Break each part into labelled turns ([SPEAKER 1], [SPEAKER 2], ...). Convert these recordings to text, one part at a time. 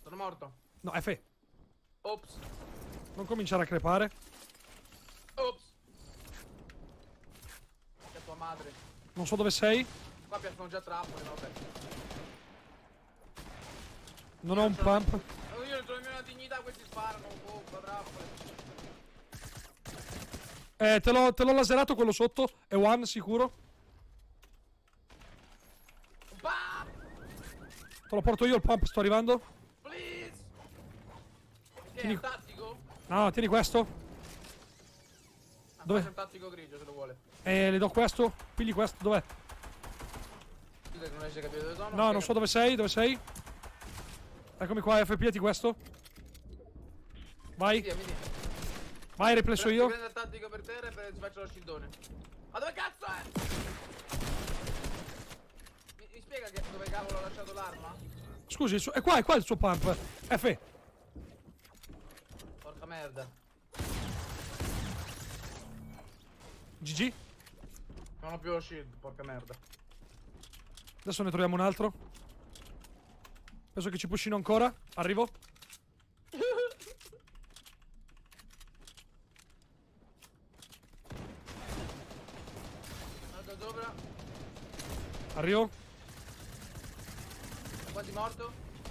[SPEAKER 1] Sono morto.
[SPEAKER 2] No, F.
[SPEAKER 1] Ops.
[SPEAKER 2] Non cominciare a crepare.
[SPEAKER 1] Ops. C'è tua madre.
[SPEAKER 2] Non so dove sei.
[SPEAKER 1] Qua piacciono già trappole, vabbè.
[SPEAKER 2] Non ho un pump.
[SPEAKER 1] Io non trovo nemmeno la dignità, questi sparano. Oh, trappole.
[SPEAKER 2] Te l'ho laserato quello sotto. È one sicuro.
[SPEAKER 1] Bah!
[SPEAKER 2] Te lo porto io il pump, sto arrivando.
[SPEAKER 1] Please! Che è
[SPEAKER 2] Tieni-
[SPEAKER 1] un tattico?
[SPEAKER 2] No, tieni questo.
[SPEAKER 1] Ah,
[SPEAKER 2] Dove?
[SPEAKER 1] c'è un tattico grigio se lo vuole.
[SPEAKER 2] Le do questo. Pigli questo. Dov'è?
[SPEAKER 1] Tu che non riesci a capire dove sono?
[SPEAKER 2] No, non so dove sei. Dove sei? Eccomi qua, FPati questo. Vai.
[SPEAKER 1] Via, mi dia.
[SPEAKER 2] Vai, riplesso io.
[SPEAKER 1] Prendo il tattico per terra e ti faccio lo scildone. Ma dove cazzo è? Mi spiega dove cavolo ho lasciato l'arma?
[SPEAKER 2] Scusi, è qua il suo pump. F.
[SPEAKER 1] Porca merda.
[SPEAKER 2] GG.
[SPEAKER 1] Non ho più lo shield, porca merda.
[SPEAKER 2] Adesso ne troviamo un altro. Penso che ci pushino ancora. Arrivo.
[SPEAKER 1] Vado sopra.
[SPEAKER 2] Arrivo.
[SPEAKER 1] È quasi morto.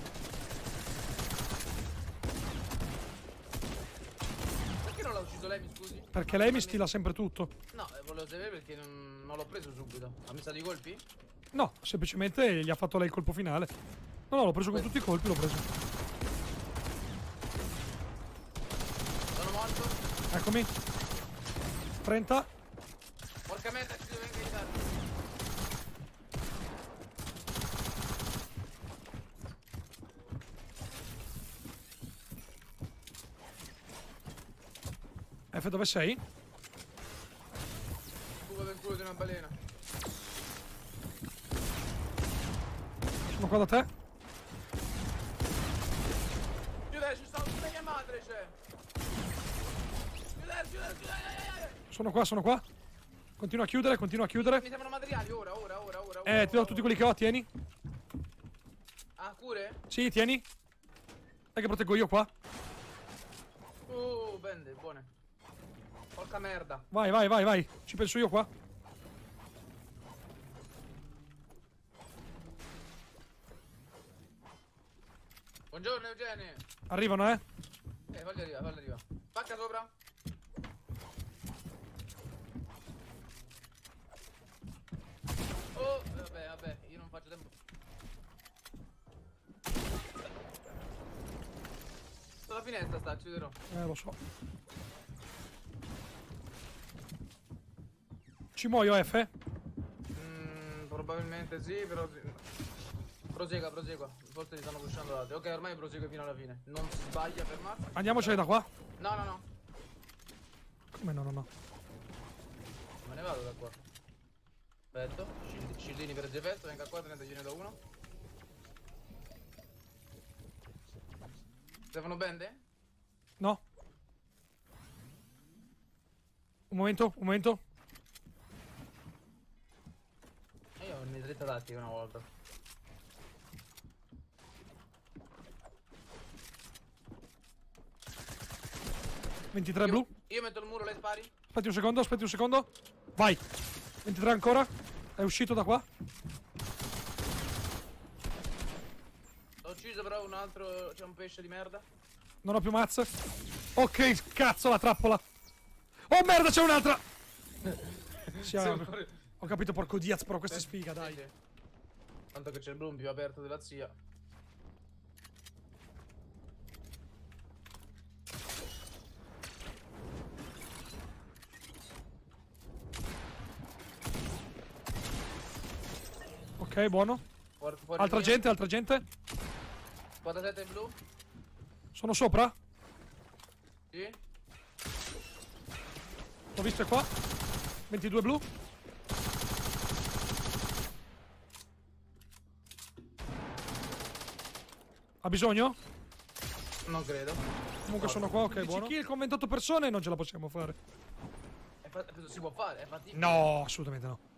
[SPEAKER 1] Perché non l'ha ucciso lei, mi scusi?
[SPEAKER 2] Perché lei mi stila sempre tutto.
[SPEAKER 1] No, volevo sapere perché non l'ho preso subito. Ha messo dei colpi?
[SPEAKER 2] No, semplicemente gli ha fatto lei il colpo finale. No, l'ho preso con tutti i colpi, l'ho preso.
[SPEAKER 1] Sono morto.
[SPEAKER 2] Eccomi. 30.
[SPEAKER 1] Porca merda, ci devo anche aiutare.
[SPEAKER 2] F, dove sei?
[SPEAKER 1] Fuga del culo di una balena.
[SPEAKER 2] Sono qua da te.
[SPEAKER 1] Chiudere, ci sta mia madre, c'è. Chiudere.
[SPEAKER 2] Sono qua. Continua a chiudere,
[SPEAKER 1] Mi servono materiali, ora.
[SPEAKER 2] Ti do tutti quelli che ho, tieni.
[SPEAKER 1] Ah, cure?
[SPEAKER 2] Sì, tieni. Dai che proteggo io qua.
[SPEAKER 1] Bende, buone. Porca merda.
[SPEAKER 2] Vai. Ci penso io qua.
[SPEAKER 1] Buongiorno, Eugenio.
[SPEAKER 2] Arrivano, eh.
[SPEAKER 1] Falli arriva. Spacca sopra. Oh, vabbè, io non faccio tempo. Sulla finestra sta, chiuderò.
[SPEAKER 2] Lo so. Ci muoio, F?
[SPEAKER 1] Probabilmente sì, però... Prosegua. Forse ti stanno pushando l'altro. Ok, ormai prosegue fino alla fine. Non si sbaglia a fermarsi.
[SPEAKER 2] Andiamocene da qua.
[SPEAKER 1] No.
[SPEAKER 2] Come no?
[SPEAKER 1] Me ne vado da qua. Aspetta, scildini per effetto, venga qua, gliene do uno. Servono bende?
[SPEAKER 2] No. Un momento.
[SPEAKER 1] Io ho una dritta tattica una volta.
[SPEAKER 2] $23 blu.
[SPEAKER 1] Io metto il muro, lei spari?
[SPEAKER 2] Aspetti un secondo. Vai. 23 ancora. È uscito da qua.
[SPEAKER 1] Ho ucciso però un altro... c'è un pesce di merda.
[SPEAKER 2] Non ho più mazze. Ok, cazzo, la trappola. Oh merda, c'è un'altra. Ho capito, porco Diaz, però questa è sfiga, dai.
[SPEAKER 1] Sì. Tanto che c'è il blu più aperto della zia.
[SPEAKER 2] Ok, buono.
[SPEAKER 1] Fuori
[SPEAKER 2] Altra gente.
[SPEAKER 1] 47 blu?
[SPEAKER 2] Sono sopra?
[SPEAKER 1] Sì?
[SPEAKER 2] L'ho visto, è qua. 22 blu. Ha bisogno?
[SPEAKER 1] Non credo.
[SPEAKER 2] Comunque sono qua, ok, buono. Kill con 28 persone non ce la possiamo fare.
[SPEAKER 1] Si può fare, è fattibile.
[SPEAKER 2] No, assolutamente no.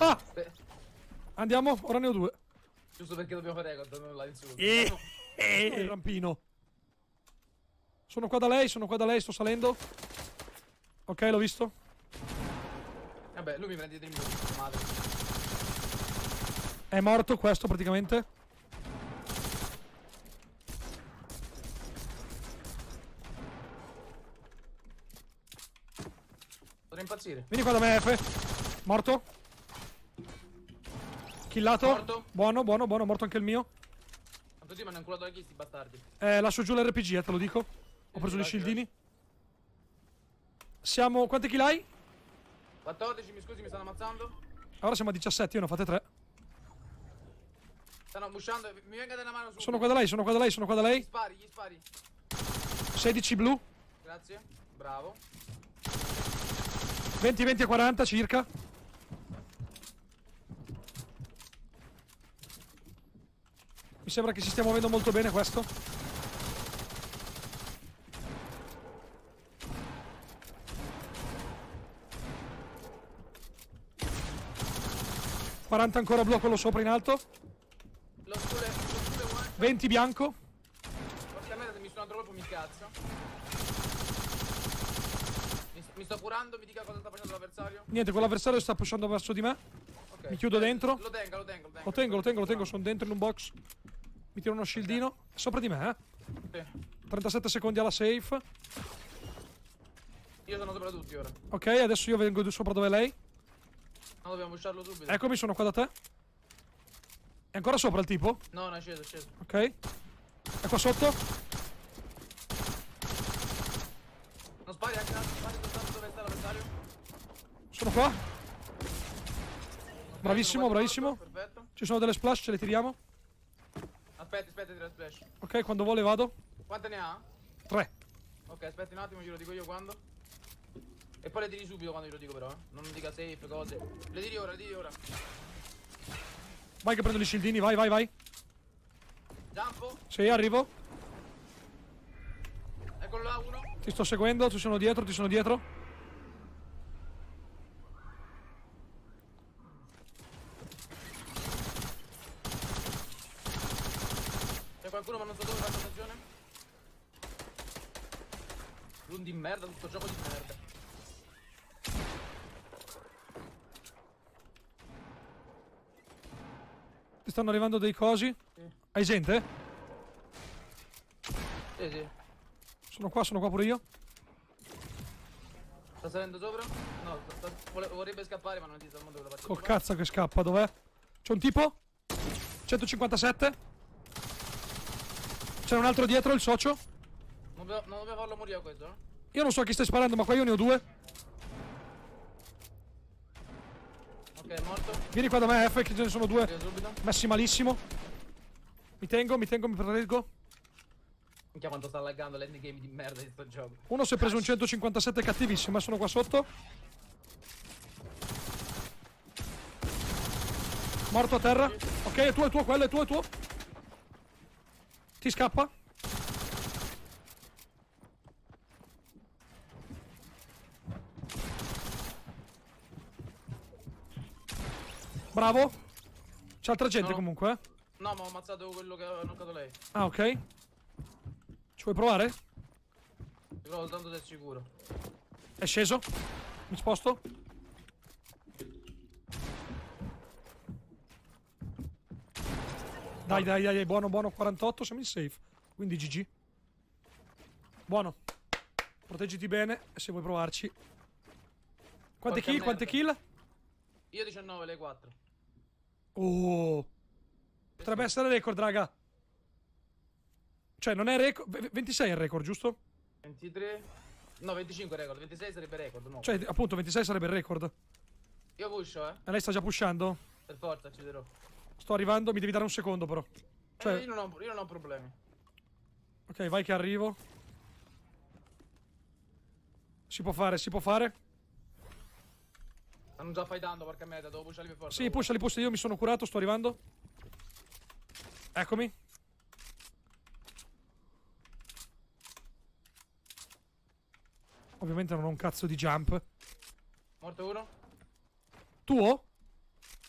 [SPEAKER 2] Ah!
[SPEAKER 1] Beh,
[SPEAKER 2] Andiamo, ora ne ho 2.
[SPEAKER 1] giusto perché dobbiamo fare record, non la insulto.
[SPEAKER 2] Il rampino. Sono qua da lei, sto salendo. Ok, l'ho visto.
[SPEAKER 1] Vabbè, lui mi prende dietro in minuti, madre.
[SPEAKER 2] È morto questo praticamente.
[SPEAKER 1] Potrei impazzire.
[SPEAKER 2] Vieni qua da me, F. Morto. Killato.
[SPEAKER 1] Morto.
[SPEAKER 2] Buono, buono, buono. Morto anche il mio.
[SPEAKER 1] Tanto ti mi hanno inculato anche sti bastardi.
[SPEAKER 2] Lascio giù l'RPG, te lo dico. Ho preso gli shieldini. Siamo... Quante kill hai?
[SPEAKER 1] 14, mi scusi, mi stanno ammazzando.
[SPEAKER 2] Ora siamo a 17, io ne ho fatte 3.
[SPEAKER 1] Stanno pushando, mi venga della mano su.
[SPEAKER 2] Sono qua da lei, sono qua da lei, sono qua da lei.
[SPEAKER 1] Gli spari.
[SPEAKER 2] 16 blu.
[SPEAKER 1] Grazie, bravo.
[SPEAKER 2] 20, 20 e 40 circa. Mi sembra che si stia muovendo molto bene questo. $40 ancora blu, quello sopra in alto.
[SPEAKER 1] Lo scule one.
[SPEAKER 2] 20 bianco.
[SPEAKER 1] Porca merda, mi sono troppo mi cazzo. Mi sto curando, mi dica cosa sta facendo l'avversario.
[SPEAKER 2] Niente, quell'avversario sta pushando verso di me.
[SPEAKER 1] Ok.
[SPEAKER 2] Mi chiudo dentro.
[SPEAKER 1] Lo tengo.
[SPEAKER 2] Lo tengo, sono dentro in un box. Mi tiro uno shieldino. È sopra di me,
[SPEAKER 1] Sì.
[SPEAKER 2] 37 secondi alla safe.
[SPEAKER 1] Io sono sopra tutti ora.
[SPEAKER 2] Ok, adesso io vengo sopra dove è lei.
[SPEAKER 1] No, dobbiamo usciarlo subito.
[SPEAKER 2] Eccomi, sono qua da te. È ancora sopra il tipo?
[SPEAKER 1] No, è sceso.
[SPEAKER 2] Ok. È qua sotto.
[SPEAKER 1] Non spari anche spari soltanto dove sta l'avversario.
[SPEAKER 2] Sono qua. Bravissimo,
[SPEAKER 1] Sono quasi
[SPEAKER 2] bravissimo.
[SPEAKER 1] morto, perfetto.
[SPEAKER 2] Ci sono delle splash, ce le tiriamo.
[SPEAKER 1] Aspetta, tira splash.
[SPEAKER 2] Ok, quando vuole vado.
[SPEAKER 1] Quante ne ha?
[SPEAKER 2] 3.
[SPEAKER 1] Ok, aspetti un attimo, glielo dico io quando. E poi le tiri subito quando glielo dico però, eh. Non mi dica safe, cose. Le tiri ora.
[SPEAKER 2] Vai che prendo gli shieldini, vai.
[SPEAKER 1] Jumpo.
[SPEAKER 2] Sì, arrivo.
[SPEAKER 1] Eccolo là, uno.
[SPEAKER 2] Ti sto seguendo, ti sono dietro.
[SPEAKER 1] C'è qualcuno ma non so dove, faccio attenzione. Run di merda, tutto gioco di merda.
[SPEAKER 2] Ti stanno arrivando dei cosi.
[SPEAKER 1] Sì.
[SPEAKER 2] Hai gente?
[SPEAKER 1] Sì.
[SPEAKER 2] Sono qua pure io.
[SPEAKER 1] Sta salendo sopra? No, vorrebbe scappare ma non ti sta al mondo dove la faccio.
[SPEAKER 2] Col cazzo che scappa, dov'è? C'è un tipo? 157. C'è un altro dietro, il socio.
[SPEAKER 1] Non dobbiamo farlo morire questo, eh?
[SPEAKER 2] Io non so a chi stai sparando, ma qua io ne ho 2.
[SPEAKER 1] Ok, morto.
[SPEAKER 2] Vieni qua da me, F, che ce ne sono 2.
[SPEAKER 1] Tiro subito.
[SPEAKER 2] Messi malissimo. Mi tengo, mi proteggo.
[SPEAKER 1] Minchia quanto sta laggando l'endgame di merda di sto gioco.
[SPEAKER 2] Uno si è preso un 157 cattivissimo, sono qua sotto. Morto a terra. Ok, è tuo, quello è tuo. Ti scappa. Bravo. C'è altra gente
[SPEAKER 1] No.
[SPEAKER 2] comunque, eh.
[SPEAKER 1] No, ma ho ammazzato quello che aveva knoccato lei.
[SPEAKER 2] Ah, ok. Ci vuoi provare?
[SPEAKER 1] Ti provo soltanto se è sicuro.
[SPEAKER 2] È sceso. Mi sposto. Dai, buono, 48, siamo in safe. Quindi GG. Buono. Proteggiti bene se vuoi provarci. Quante
[SPEAKER 1] Porca
[SPEAKER 2] kill? Quante
[SPEAKER 1] merda.
[SPEAKER 2] kill?
[SPEAKER 1] Io 19, lei 4.
[SPEAKER 2] Oh. Potrebbe essere record, raga. Cioè, non è record. 26 è il record, giusto?
[SPEAKER 1] 23. No, 25 record, 26 sarebbe record, no.
[SPEAKER 2] Cioè, appunto, 26 sarebbe il record.
[SPEAKER 1] Io pusho,
[SPEAKER 2] E lei sta già pushando?
[SPEAKER 1] Per forza, ci dirò.
[SPEAKER 2] Sto arrivando, mi devi dare un secondo, però. Cioè,
[SPEAKER 1] Io non ho problemi.
[SPEAKER 2] ok, vai che arrivo. Si può fare.
[SPEAKER 1] Stanno già fightando, porca merda, devo pusharli per forza.
[SPEAKER 2] Sì, pushali, io mi sono curato, sto arrivando. Eccomi. Ovviamente non ho un cazzo di jump.
[SPEAKER 1] Morto uno?
[SPEAKER 2] Tuo?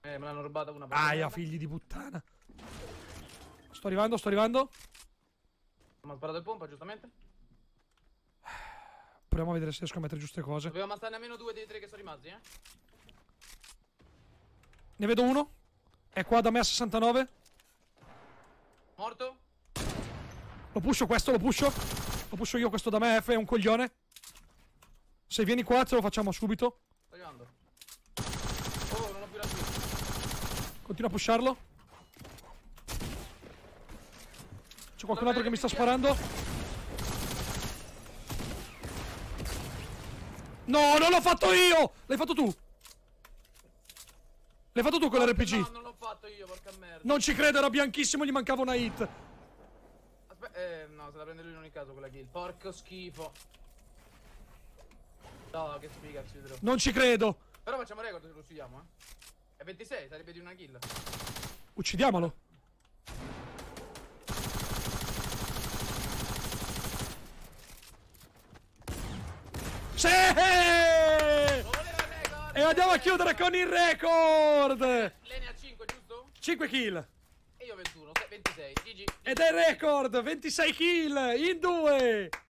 [SPEAKER 1] Me l'hanno rubata una.
[SPEAKER 2] Aia, figli di puttana. Sto arrivando, sto arrivando.
[SPEAKER 1] Mi ha sparato il pompa, giustamente.
[SPEAKER 2] Proviamo a vedere se riesco a mettere giuste cose.
[SPEAKER 1] Dobbiamo ammazzarne almeno 2 dei 3 che sono rimasti, eh.
[SPEAKER 2] Ne vedo uno. È qua da me a 69.
[SPEAKER 1] Morto.
[SPEAKER 2] Lo pusho questo, lo pusho. Lo pusho io, questo da me, F è un coglione. Se vieni qua ce lo facciamo subito.
[SPEAKER 1] Sto arrivando. Oh, non ho più la kill.
[SPEAKER 2] Continua a pusharlo. C'è qualcun altro che mi sta sparando. No, non l'ho fatto io! L'hai fatto tu! L'hai fatto tu con l'RPG?
[SPEAKER 1] No, non l'ho fatto io, porca merda.
[SPEAKER 2] Non ci credo, era bianchissimo, gli mancava una hit.
[SPEAKER 1] Aspetta, no, se la prende lui in ogni caso quella kill. Porco schifo. No, che sfiga, ci vedrò.
[SPEAKER 2] Non ci credo.
[SPEAKER 1] Però facciamo record se lo uccidiamo, eh. È 26, sarebbe di una kill.
[SPEAKER 2] Uccidiamolo. Sì! E andiamo a chiudere con il record!
[SPEAKER 1] Lei ne ha 5, giusto?
[SPEAKER 2] 5 kill.
[SPEAKER 1] E io 21, 26, GG.
[SPEAKER 2] Ed è il record! 26 kill in 2!